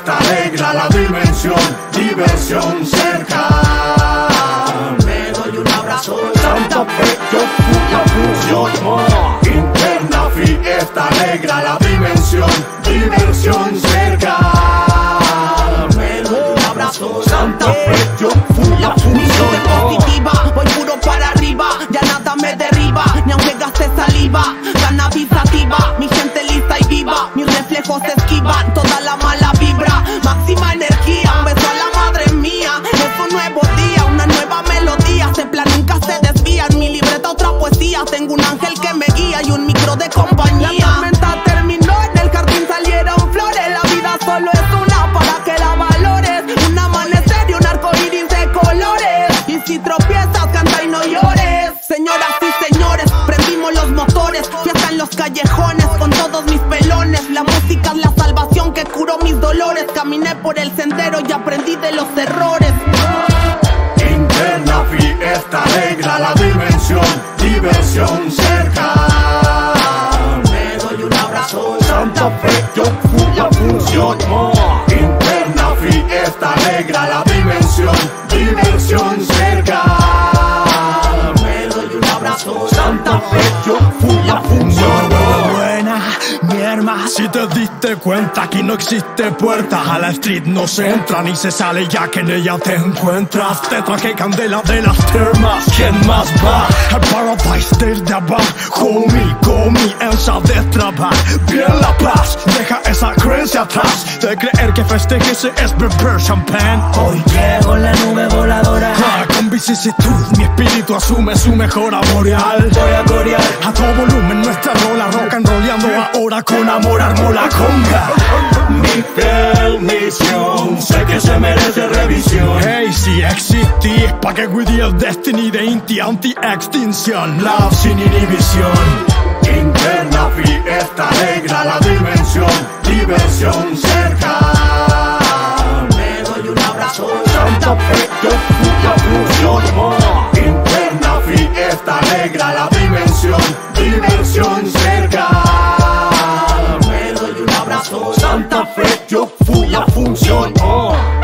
Fiesta alegra la dimensión, diversión cerca. Me doy un abrazo. Santa Fe, yo fui la fusión. Interna fiesta alegra la dimensión, diversión cerca. Me doy un abrazo. Santa Fe, yo fui la fusión. Positiva, voy puro para arriba, ya nada me derriba, ni aunque gaste saliva. Cannabis sativa, mi gente lista y viva, mis reflejos esquivan toda la mala vibra. Máxima energía, un beso a la madre mía. Es un nuevo día, una nueva melodía. Ese plan nunca se desvía, en mi libreta otra poesía. Tengo un ángel que me guía y un micro de compañía. La tormenta terminó, en el jardín salieron flores. La vida solo es una para que la valores. Un amanecer y un arcoíris de colores. Y si tropiezas, canta y no llores. Señoras y señores, prendimos los motores. Fiesta en los callejones con todos mis pelones. La música es la salvación que curó mis dolores. Caminé por el sendero y aprendí de los errores. Interna fiesta alegra la dimensión, diversión cerca. Me doy un abrazo. Santa Fe, yo fui la fusión. Interna fiesta alegra la dimensión, diversión cerca. Me doy un abrazo. Santa Fe, yo fui la función. Buena, mi hermana, si te diste cuenta, aquí no existe puerta. A la street no se entra ni se sale, ya que en ella te encuentras. Te traje candela de las termas, ¿quién más va? Al paradise desde abajo, homie, comienza a destrabar. Bien la paz, deja esa creencia atrás de creer que festejarse es beber champán. Hoy llego en la nube voladora, Con vicisitud mi espíritu asume su mejora boreal. voy a corear. A todo volumen nuestra rola, rock and rollando ahora con amor armo la conga. Mi fiel misión, sé que se merece revisión. Hey, si existí, pa' que cuide el destiny de Inti anti-extinción. Love sin inhibición. Interna fiesta alegra la dimensión, diversión cerca. Me doy un abrazo. Santa Fe, yo fui la fusión. Interna fiesta alegra la dimensión, diversión cerca. Me doy un abrazo. Santa Fe, yo fui la función.